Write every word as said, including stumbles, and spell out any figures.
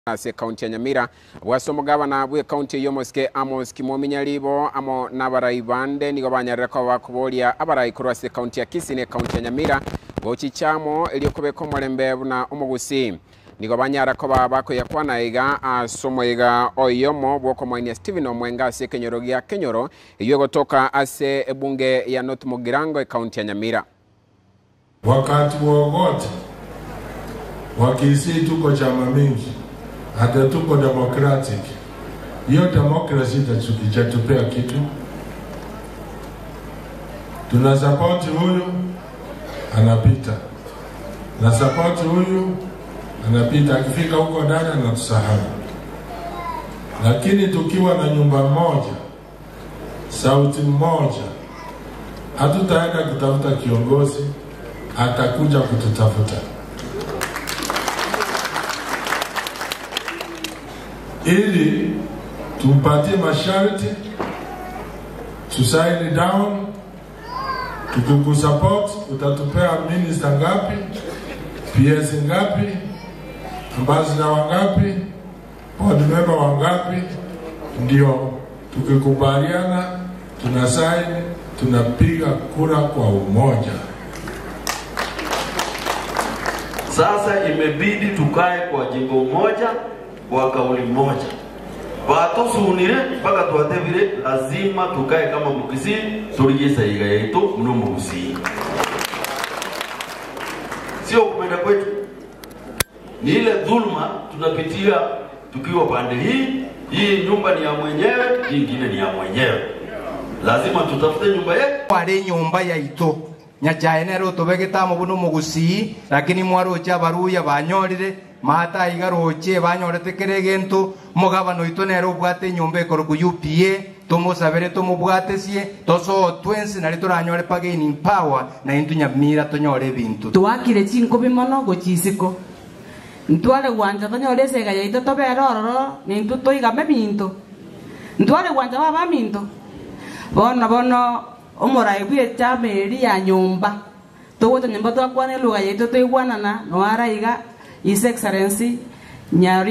ase county ya Nyamira bwasomo gavana bwe county yomoske Amos Kimominyalibo amo nabarai bande nigo banyareko bakubolia abarai kurwa ase county ya Kisine county ya Nyamira gochichamo eliyokobeko molembe buna Omogusii nigo banyareko babako yakwana iga asomo iga oyomo bwoko mwanya Steven Omwenga ase kenyorogia kenyoro iyo gotoka ase ebunge ya North Mugirango county ya Nyamira. Wakati wowote wakisi tuko chama mingi hata tuko democratic, hiyo democracy itatupea kitu. Tuna support huyu anapita, na support huyu anapita, akifika huko ndani anatusahau. Lakini tukiwa na nyumba moja, sauti moja, hatutaenda kutafuta kiongozi, atakuja kututafuta. Ili tumpatie masharti, tusign down, tukikusupport utatupea minister ngapi, P S ngapi, ambassador wangapi, board member wangapi, ndio tukikubaliana tunasign, tunapiga kura kwa umoja. Sasa imebidi tukae kwa jimbo moja, kwa kauli moja. Bato sunire mpaka tuatevile lazima tukae kama Omogusii tuligisa iga yetu mno Omogusii. Sio kupenda kwetu. Ni ile dhulma tunapitia tukiwa pande hii, hii nyumba ni ya mwenyewe, hii nyingine ni ya mwenyewe. Lazima tutafute nyumba yetu. Wale nyumba ya ito. Nyachaene ro tobegeta mu buno Omogusii, lakini mwaro cha baruya banyorire mata igaroche banyorete keregento mugabano ito nero bwate nyombe koro ku U P A tumusabere tumubwatesie toso twensi nari turanyore pagaining power na intu Nyamira tonyore bintu twakire chinko bimono gochisiko ntwale gwanja tonyore sega yaito toberoro nintu toigame bintu ntwale gwanja baba minto bono bono omorai bwe chameri ya nyumba togoto nyumba twakwane luga yaito toigwanana no araiga His Excellency Nyamira